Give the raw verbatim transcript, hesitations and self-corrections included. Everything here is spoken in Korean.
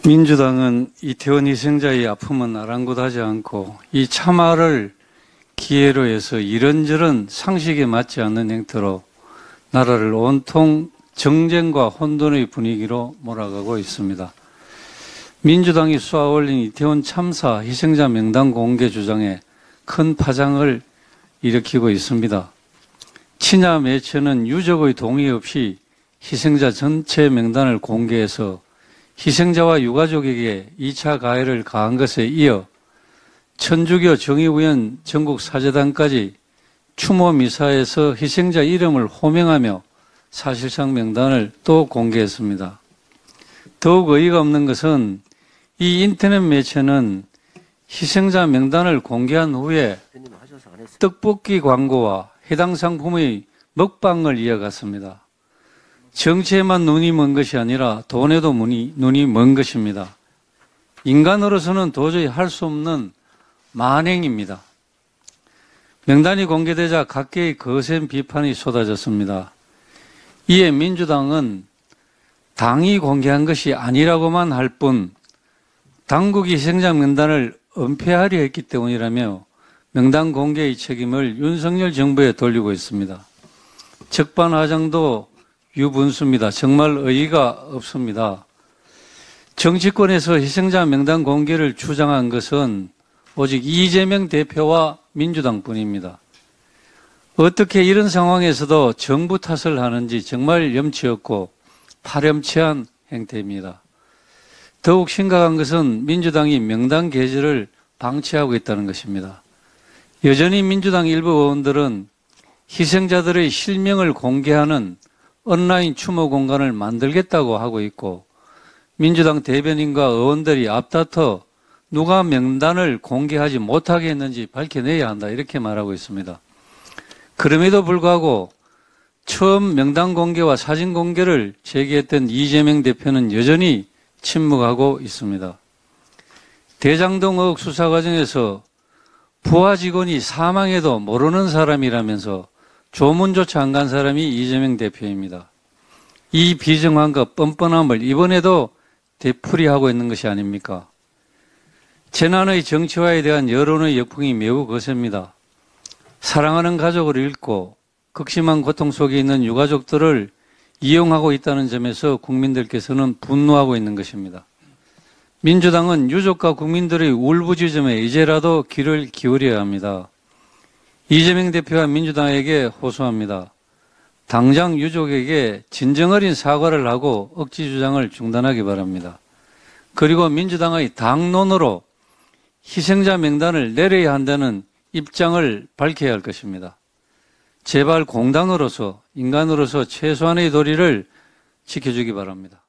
민주당은 이태원 희생자의 아픔은 아랑곳하지 않고 이 참화를 기회로 해서 이런저런 상식에 맞지 않는 행태로 나라를 온통 정쟁과 혼돈의 분위기로 몰아가고 있습니다. 민주당이 쏘아올린 이태원 참사 희생자 명단 공개 주장에 큰 파장을 일으키고 있습니다. 친야 매체는 유족의 동의 없이 희생자 전체 명단을 공개해서 희생자와 유가족에게 이 차 가해를 가한 것에 이어 천주교 정의우연 전국사재단까지 추모 미사에서 희생자 이름을 호명하며 사실상 명단을 또 공개했습니다. 더욱 어이가 없는 것은 이 인터넷 매체는 희생자 명단을 공개한 후에 떡볶이 광고와 해당 상품의 먹방을 이어갔습니다. 정치에만 눈이 먼 것이 아니라 돈에도 눈이, 눈이 먼 것입니다. 인간으로서는 도저히 할 수 없는 만행입니다. 명단이 공개되자 각계의 거센 비판이 쏟아졌습니다. 이에 민주당은 당이 공개한 것이 아니라고만 할 뿐 당국이 희생자 명단을 은폐하려 했기 때문이라며 명단 공개의 책임을 윤석열 정부에 돌리고 있습니다. 적반하장도 유분수입니다. 정말 의의가 없습니다. 정치권에서 희생자 명단 공개를 주장한 것은 오직 이재명 대표와 민주당뿐입니다. 어떻게 이런 상황에서도 정부 탓을 하는지 정말 염치 없고 파렴치한 행태입니다. 더욱 심각한 것은 민주당이 명단 게재를 방치하고 있다는 것입니다. 여전히 민주당 일부 의원들은 희생자들의 실명을 공개하는 온라인 추모 공간을 만들겠다고 하고 있고 민주당 대변인과 의원들이 앞다퉈 누가 명단을 공개하지 못하게 했는지 밝혀내야 한다 이렇게 말하고 있습니다. 그럼에도 불구하고 처음 명단 공개와 사진 공개를 제기했던 이재명 대표는 여전히 침묵하고 있습니다. 대장동 의혹 수사 과정에서 부하 직원이 사망해도 모르는 사람이라면서 조문조차 안 간 사람이 이재명 대표입니다. 이 비정황과 뻔뻔함을 이번에도 되풀이하고 있는 것이 아닙니까? 재난의 정치화에 대한 여론의 역풍이 매우 거셉니다. 사랑하는 가족을 잃고 극심한 고통 속에 있는 유가족들을 이용하고 있다는 점에서 국민들께서는 분노하고 있는 것입니다. 민주당은 유족과 국민들의 울부짖음에 이제라도 귀를 기울여야 합니다. 이재명 대표와 민주당에게 호소합니다. 당장 유족에게 진정 어린 사과를 하고 억지 주장을 중단하기 바랍니다. 그리고 민주당의 당론으로 희생자 명단을 내려야 한다는 입장을 밝혀야 할 것입니다. 제발 공당으로서 인간으로서 최소한의 도리를 지켜주기 바랍니다.